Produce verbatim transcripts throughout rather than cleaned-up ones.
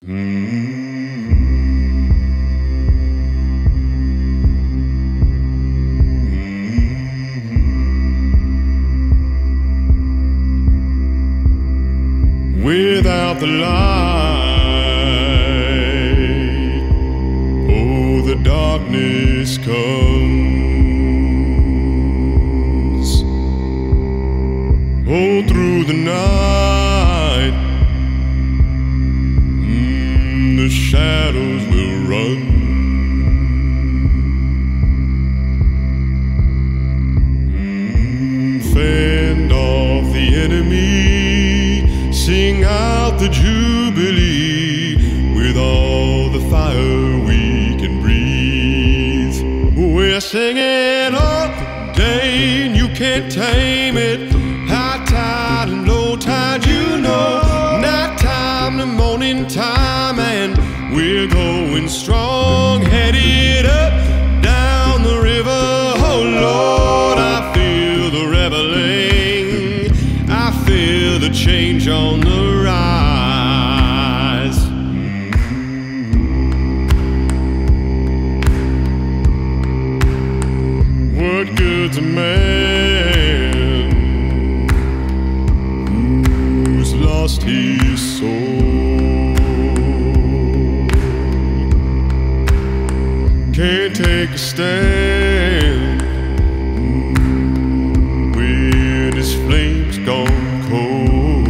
Without the light, oh, the darkness comes. Oh, through the night, mm, the shadows will run. Mm, fend off the enemy, sing out the jubilee with all the fire we can breathe. We're singing all day and you can't tame it. High tide and low tide, you know. Night time to morning time, and we're going strong, headed up down the river. Oh Lord, I feel the reveling, I feel the change on the rise. What good's a man who's lost his soul? Can't take a stand when his flame's gone cold.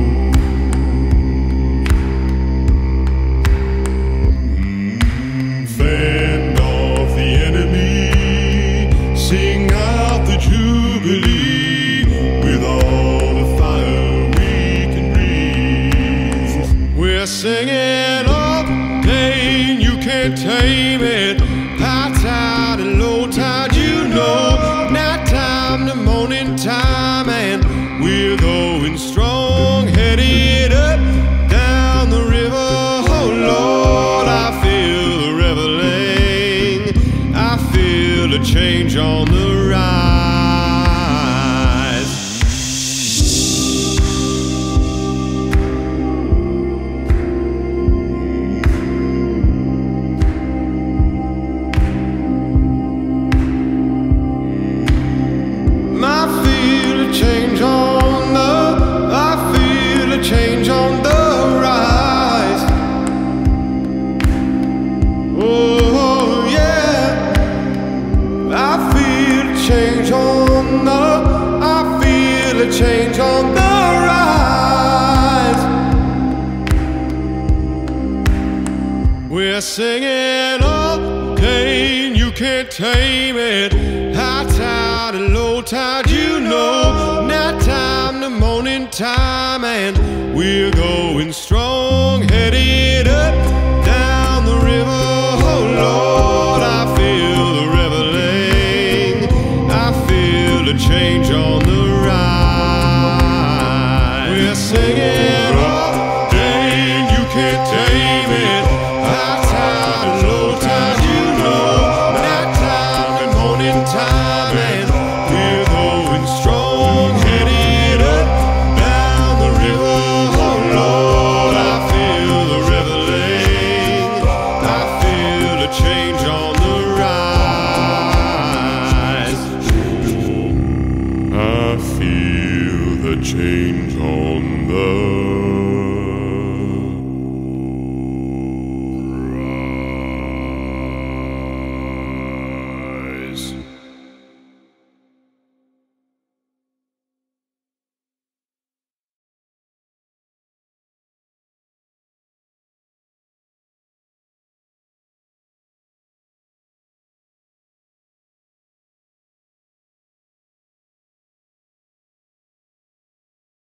Mm, fend off the enemy, sing out the jubilee with all the fire we can breathe. We're singing all day and you can't tame it. High tide and low tide, you know. Night time to morning time, and we're going strong, headed up down the river. Oh Lord, I feel the reveling, I feel a change on the rise. I feel a change on the, I feel a change on the rise. Oh yeah, I feel a change on the, I feel a change on the rise. We're singing all day and you can't tame it. High tide and low tide, you know. Night time to morning time, and we're going strong, headed